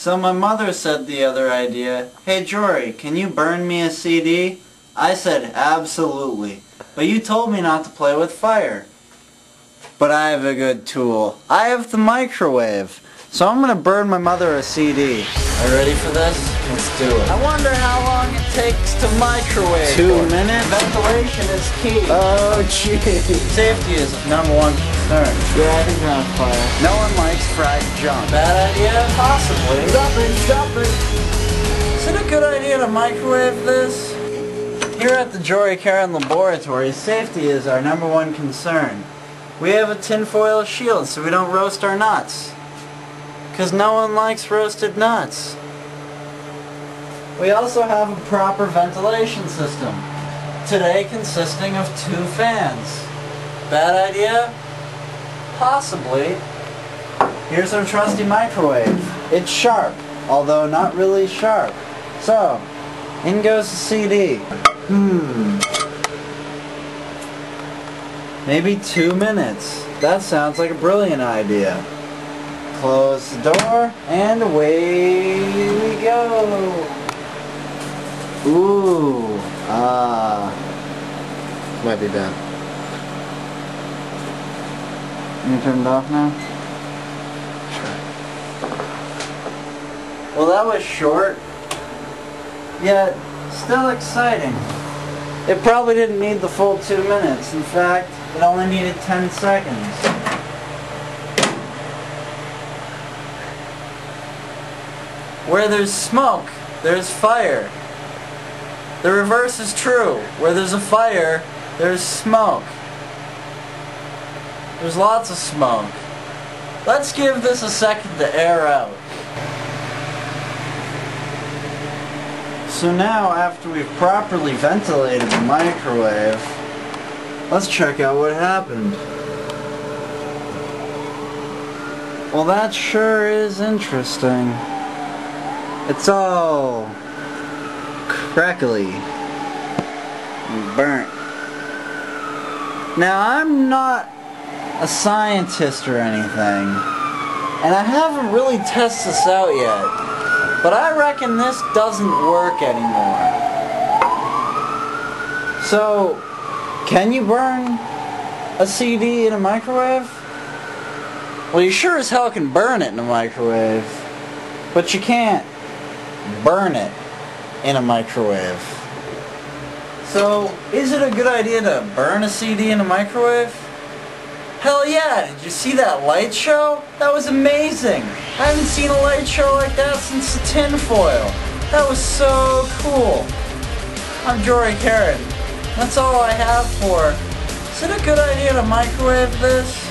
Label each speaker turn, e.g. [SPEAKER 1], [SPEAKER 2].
[SPEAKER 1] So my mother said the other idea, "Hey Jory, can you burn me a CD?" I said, "Absolutely. But you told me not to play with fire." But I have a good tool. I have the microwave. So I'm gonna burn my mother a CD. Are you ready for this? Let's do it. I wonder how long it takes to microwave. 2 minutes? Ventilation is key. Oh, gee. Safety is #1 concern. Yeah, I think you're on fire. No one likes fried junk. Bad idea? Possibly. Stop it, stop it. Is it a good idea to microwave this? Here at the Jory Caron Laboratory, safety is our #1 concern. We have a tinfoil shield so we don't roast our nuts. Because no one likes roasted nuts. We also have a proper ventilation system, today consisting of 2 fans. Bad idea? Possibly. Here's our trusty microwave. It's sharp, although not really sharp. So, in goes the CD. Maybe 2 minutes. That sounds like a brilliant idea. Close the door, and away we go. Ooh,
[SPEAKER 2] Might be bad.
[SPEAKER 1] You turn it off now?
[SPEAKER 2] Sure.
[SPEAKER 1] Well, that was short, yet still exciting. It probably didn't need the full 2 minutes. In fact, it only needed 10 seconds. Where there's smoke, there's fire. The reverse is true. Where there's a fire, there's smoke. There's lots of smoke. Let's give this a second to air out. So now, after we've properly ventilated the microwave, let's check out what happened. Well, that sure is interesting. It's all crackly and burnt. Now, I'm not a scientist or anything, and I haven't really tested this out yet, but I reckon this doesn't work anymore. So, can you burn a CD in a microwave? Well, you sure as hell can burn it in a microwave, but you can't burn it in a microwave. So, is it a good idea to burn a CD in a microwave? Hell yeah! Did you see that light show? That was amazing! I haven't seen a light show like that since the tinfoil. That was so cool. I'm Jory Caron. That's all I have for. Is it a good idea to microwave this?